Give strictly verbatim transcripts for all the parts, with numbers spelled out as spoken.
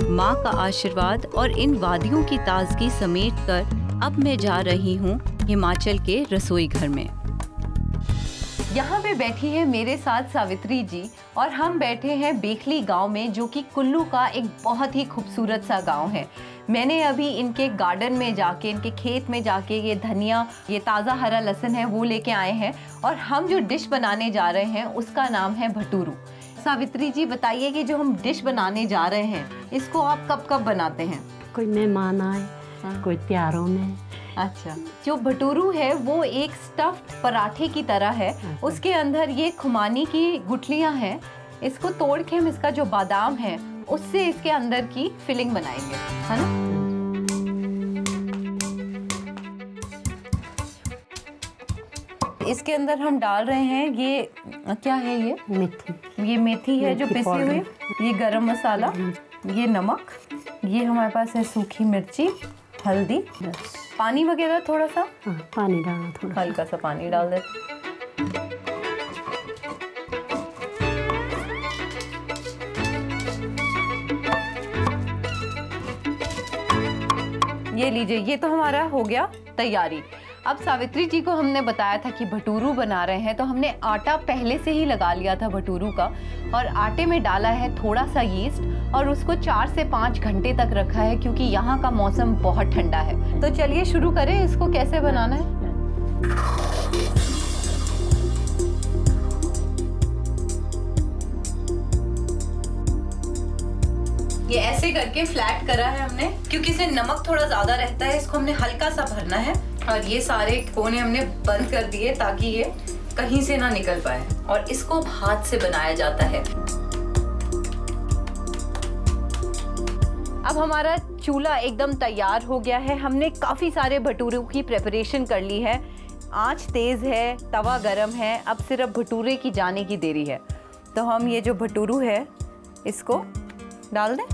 माँ का आशीर्वाद और इन वादियों की ताजगी समेट कर अब मैं जा रही हूँ हिमाचल के रसोई घर में। यहाँ पे बैठी है मेरे साथ सावित्री जी और हम बैठे हैं बेखली गांव में, जो कि कुल्लू का एक बहुत ही खूबसूरत सा गांव है। मैंने अभी इनके गार्डन में जाके, इनके खेत में जाके ये धनिया, ये ताज़ा हरा लहसुन है वो लेके आए हैं और हम जो डिश बनाने जा रहे हैं उसका नाम है भटूरू। सावित्री जी बताइए कि जो हम डिश बनाने जा रहे हैं इसको आप कब कब बनाते हैं? कोई मेहमान आए, हाँ। कोई त्योहारों में। अच्छा, जो भटूरू है वो एक स्टफ्ड पराठे की तरह है। उसके अंदर ये खुमानी की गुठलियां हैं, इसको तोड़ के हम इसका जो बादाम है उससे इसके अंदर की फिलिंग बनाएंगे, है ना? इसके अंदर हम डाल रहे हैं ये क्या है? ये मेथी, ये मेथी है जो पिसी हुई, ये गरम मसाला, ये नमक, ये हमारे पास है सूखी मिर्ची, हल्दी, पानी वगैरह थोड़ा सा। हाँ, पानी डालना, थोड़ा हल्का सा पानी डाल देते। ये लीजिए, ये तो हमारा हो गया तैयारी। अब सावित्री जी को हमने बताया था कि भटूरू बना रहे हैं, तो हमने आटा पहले से ही लगा लिया था भटूरू का और आटे में डाला है थोड़ा सा यीस्ट और उसको चार से पाँच घंटे तक रखा है क्योंकि यहाँ का मौसम बहुत ठंडा है। तो चलिए शुरू करें, इसको कैसे बनाना है। ये ऐसे करके फ्लैट करा है हमने क्योंकि इसे नमक थोड़ा ज्यादा रहता है, इसको हमने हल्का सा भरना है और ये सारे कोने हमने बंद कर दिए ताकि ये कहीं से ना निकल पाए और इसको हाथ से बनाया जाता है। अब हमारा चूल्हा एकदम तैयार हो गया है। हमने काफी सारे भटूरों की प्रिपरेशन कर ली है। आंच तेज है, तवा गरम है, अब सिर्फ भटूरे की जाने की देरी है। तो हम ये जो भटूरू है इसको डाल दें।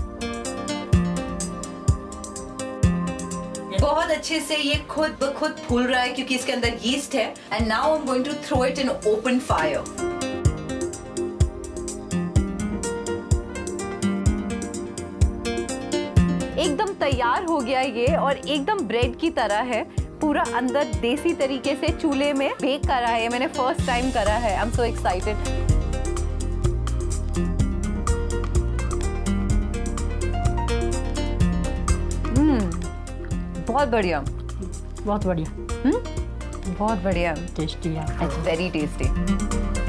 बहुत अच्छे से ये खुद ब खुद फूल रहा है क्योंकि इसके अंदर यीस्ट है। And now I am going to throw it in open fire. एकदम तैयार हो गया ये और एकदम ब्रेड की तरह है, पूरा अंदर देसी तरीके से चूल्हे में बेक करा है। मैंने फर्स्ट टाइम करा है। I am so excited. बहुत बढ़िया, बहुत बढ़िया, हम्म बहुत बढ़िया, टेस्टी है, वेरी टेस्टी।